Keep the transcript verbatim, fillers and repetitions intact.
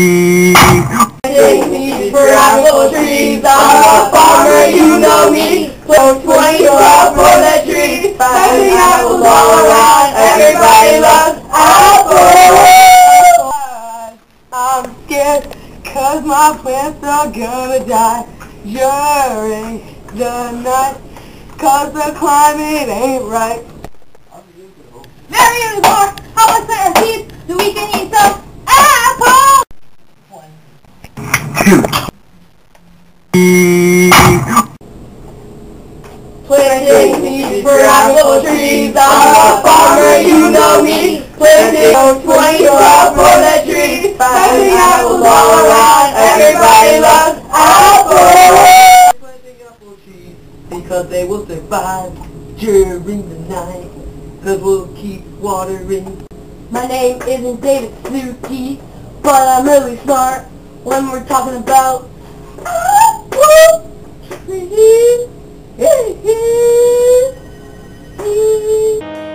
Seeds for apple trees, I'm a farmer, you know me. Put twenty-four for the tree, finding apples all around, everybody loves apples. I'm scared, cause my plants are gonna die during the night, cause the climate ain't right. Very unicorn, how much are seeds so we can eat some apples? One. Two. Planting seeds for apple trees, I'm a farmer, you know me. Planting twenty-four for the tree, finding apples all around, everybody loves apples. Planting apple trees because they will survive during the night, cause we'll keep watering. My name isn't David Suki, but I'm really smart when we're talking about apple trees.